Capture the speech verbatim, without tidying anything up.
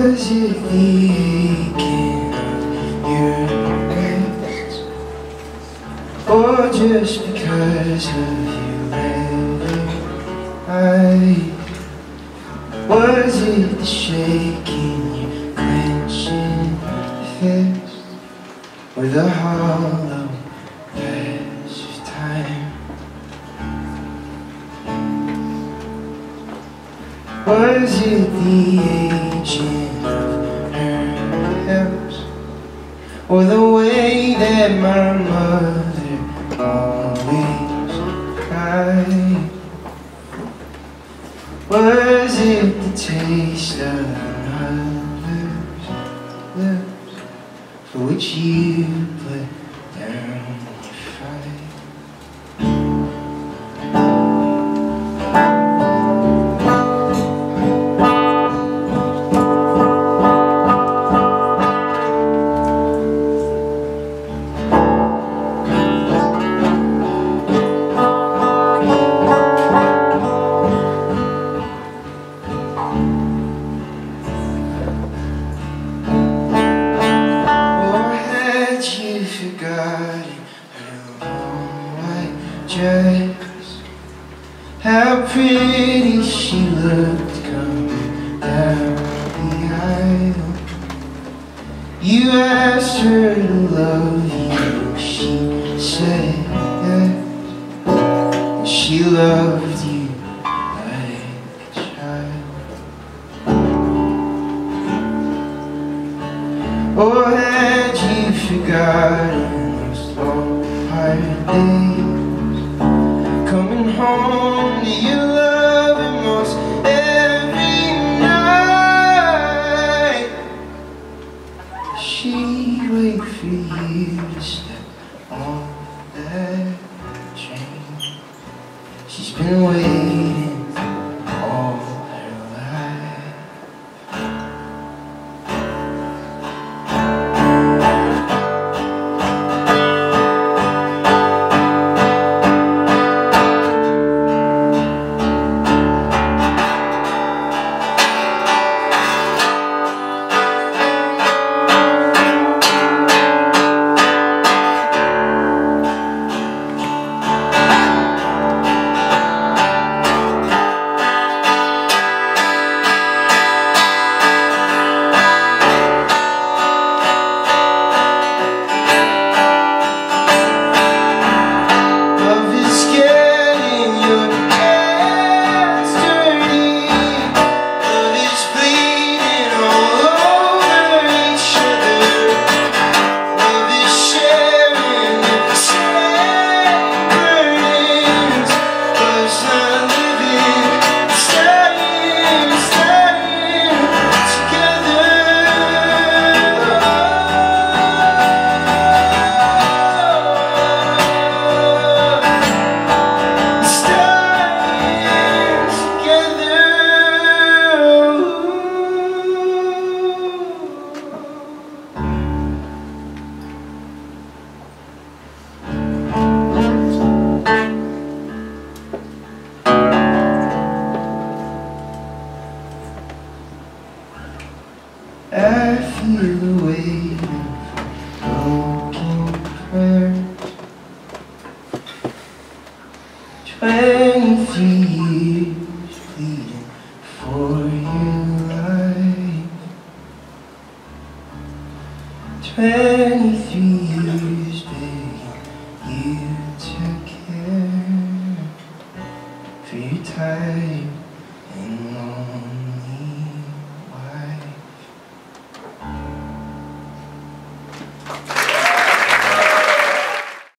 Was it the aching of your breast, or just because of your red eyes? Was it the shaking, your clenching fist, or the hollow patch of time? Was it the aging of her hips, or the way that my mother always cried? Was it the taste of another's lips, for which you put down your fight? Forgotten her long white dress, how pretty she looked coming down the aisle. You asked her to love you, she said yes, and she loved you like a child. Or had you forgotten those long hard days, coming home to your love almost every night? She'd wait for you to step on that train. She's been waiting all her life. I feel the weight of broken prayers. Twenty-three years pleading for your life. Twenty-three years begging you to care for your time and long